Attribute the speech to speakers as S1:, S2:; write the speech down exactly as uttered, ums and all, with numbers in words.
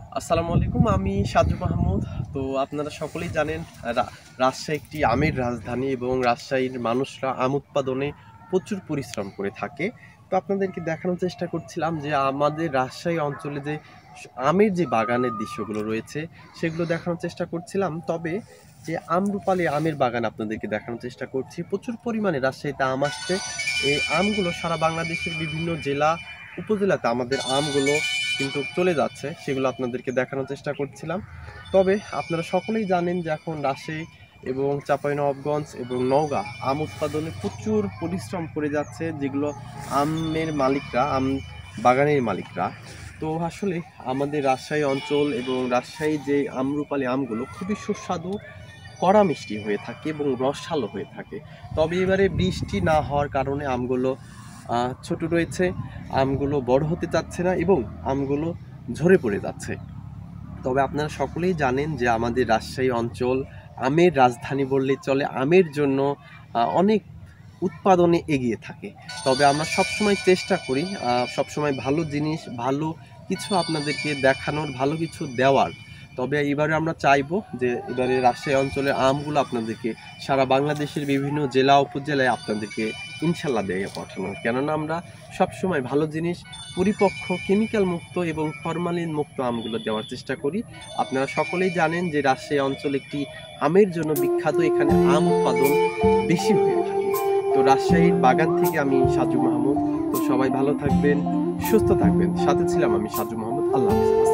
S1: আসসালামু আলাইকুম। আমি সাজু মাহমুদ। তো আপনারা সকলেই জানেন রা রাজশাহী একটি আমের রাজধানী এবং রাজশাহীর মানুষরা আম উৎপাদনে প্রচুর পরিশ্রম করে থাকে। তো আপনাদেরকে দেখানোর চেষ্টা করছিলাম যে আমাদের রাজশাহী অঞ্চলে যে স আমের যে বাগানের দৃশ্যগুলো রয়েছে সেগুলো দেখানোর চেষ্টা করছিলাম। তবে যে আম্রপালি আমের বাগান আপনাদেরকে দেখানোর চেষ্টা করছি। প্রচুর পরিমাণে রাজশাহীতে আম আসছে। এই আমগুলো সারা বাংলাদেশের বিভিন্ন জেলা, উপজেলাতে আমাদের আমগুলো কিন্তু চলে যাচ্ছে, সেগুলো আপনাদেরকে দেখানোর চেষ্টা করছিলাম। তবে আপনারা সকলেই জানেন যে এখন রাজশাহী এবং চাঁপাইনবাবগঞ্জ এবং নওগাঁ আম উৎপাদনে প্রচুর পরিশ্রম করে যাচ্ছে, যেগুলো আমের মালিকরা, আম বাগানের মালিকরা। তো আসলে আমাদের রাজশাহী অঞ্চল এবং রাজশাহী যে আম্রপালি আমগুলো খুবই সুস্বাদু, কড়া মিষ্টি হয়ে থাকে এবং রসালো হয়ে থাকে। তবে এবারে বৃষ্টি না হওয়ার কারণে আমগুলো আহ, ছোট রয়েছে, আমগুলো বড় হতে চাচ্ছে না এবং আমগুলো ঝরে পড়ে যাচ্ছে। তবে আপনারা সকলেই জানেন যে আমাদের রাজশাহী অঞ্চল আমের রাজধানী বললেই চলে। আমের জন্য আহ, অনেক উৎপাদনে এগিয়ে থাকে। তবে আমরা সবসময় চেষ্টা করি আহ, সবসময় ভালো জিনিস, ভালো কিছু আপনাদেরকে দেখানোর, ভালো কিছু দেওয়ার। তবে এবারে আমরা চাইবো যে এবারে রাজশাহী অঞ্চলের আমগুলো আপনাদেরকে সারা বাংলাদেশের বিভিন্ন জেলা উপজেলায় আপনাদেরকে ইনশাল্লাহ দিয়ে পাঠানোর। কেননা আমরা সবসময় ভালো জিনিস, পরিপক্ক, কেমিক্যাল মুক্ত এবং ফরমালিন মুক্ত আমগুলো দেওয়ার চেষ্টা করি। আপনারা সকলেই জানেন যে রাজশাহী অঞ্চল একটি আমের জন্য বিখ্যাত। এখানে আম উৎপাদন বেশি হয়ে থাকে। তো রাজশাহীর বাগান থেকে আমি সাজু মাহমুদ। তো সবাই ভালো থাকবেন, সুস্থ থাকবেন। সাথে ছিলাম আমি সাজু মাহমুদ। আল্লাহ হাফেজ।